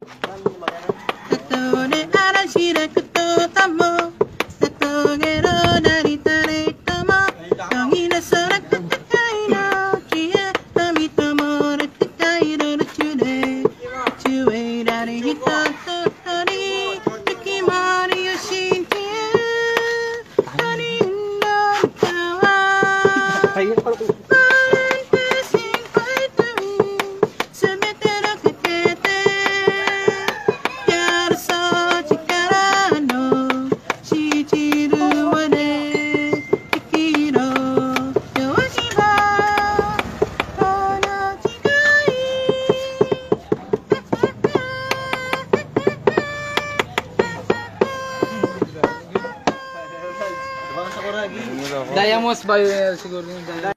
Dayamos ba yun siguro yung Dayamos?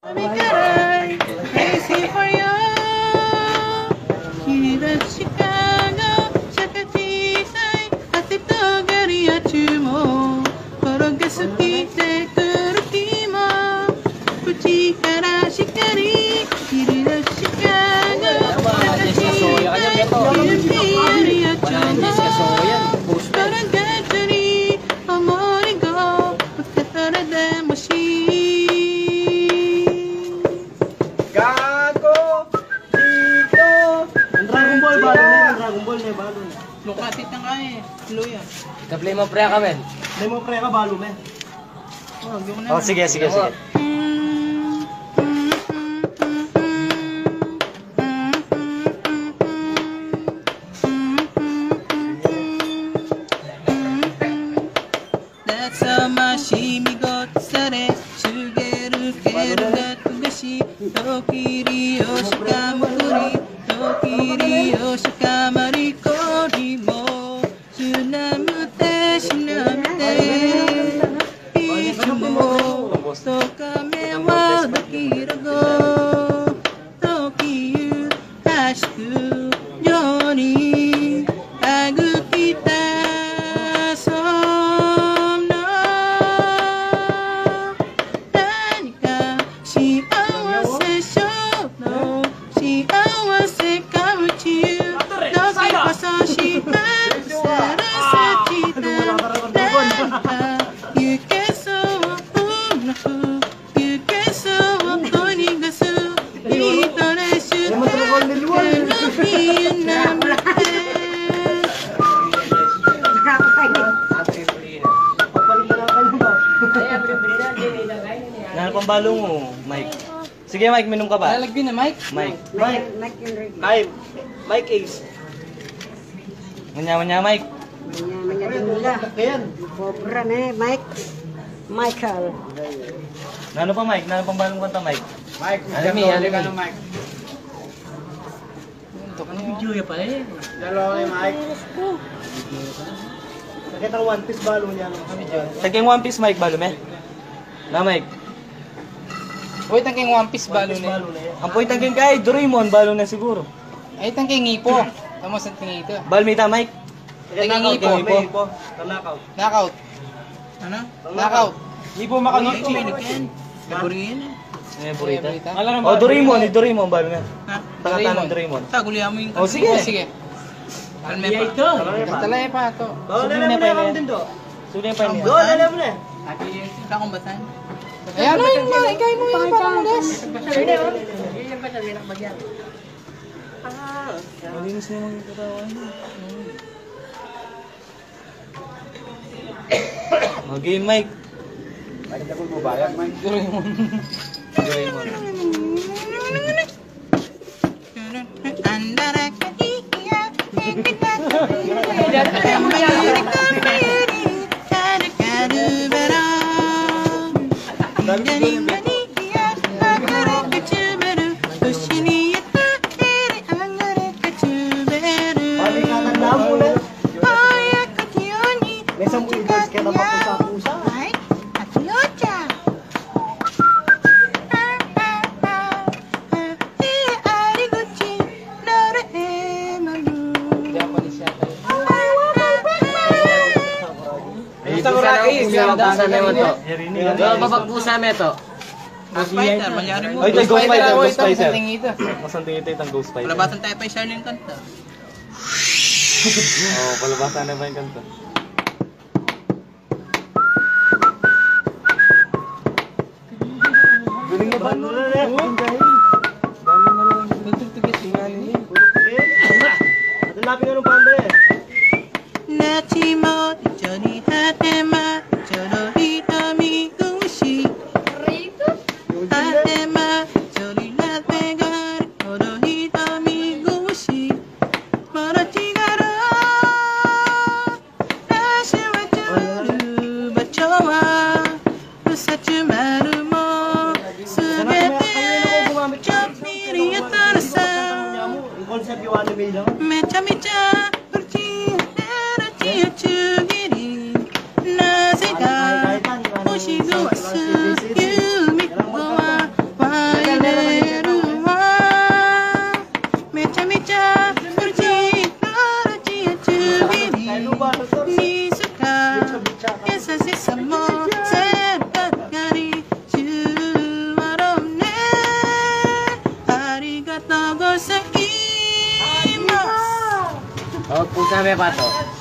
Lukatit na nga eh. Luya. Na-play mo pre ka, men? Play mo pre ka, balo men. Oh, sige. Pambalo mo, Mike. Sige, Mike, minum ka ba? Lalagyan na, Mike. Mike Ace. Manya, Mike. Manya din nila. Cobra na Mike. Michael. Nano pa, Mike? Nano pang balong kanta, Mike? Mike, Alami. Mike. Ito ka ng video ya pala eh. Dalawa kay Mike. Nakita ang One Piece balo niya. Tagking One Piece, Mike, balo me? Na, Mike? Uy, tangking One Piece balo na. Ang point tagking kay Doraemon, balo na siguro. Ay, tangking Ipo. Tama sa tingin ito. Balmita, Mike? Tangking Ipo. Knockout. Knockout. Ano? Knockout. Ipo makanot. Laborihin eh. Burita. Oh, Doraemon, balo na. Ha? Tangan Doraemon. Tagulihan mo yung... Oh, sige. Sige. Alme pa. ito. Talay pa ito. Alam mo na din do. Sulit pa niya. Alam mo na. Wala akong batan. Ayan o yung mga ikay mo yung parang les. Malinis na yung mga katawan. Okay, Mike. Bakit ako bubayag, Mike? Doraemon. Babagpusa mo ito. Ghost Fighter, malyari mo. Ay, Ghost Fighter. Masanting ito. Masanting ito itang Ghost Fighter. Malabatan tayo pa yung Charlene kanta. Oh, palabasan na ba yung kanto? Galing na balo na rin. Balo na lang. Tutugtugit. Puro pugin. Natin nga ng panda eh. Nachimo, Johnny Hatema, Johnny Hitomi Gushi. Hatema, Johnny Latvegar, Johnny Hitomi Gushi. Morochigaro, Nashiwa Churu, Bachowa, Usachumaru mo, Sugete, Chopiri Atarasa, Yung concept yung anime lang. Mecha Mecha, Chugiri, Naziga, Ushigo Wasu, Yumi Goa, Waideruwa, Mecha Mecha, Urji, Chugiri, Nisuka, Yasasi Samo, Serpagari, Chuarone, Arigatou gozaimasu. Oh, pusa may pato.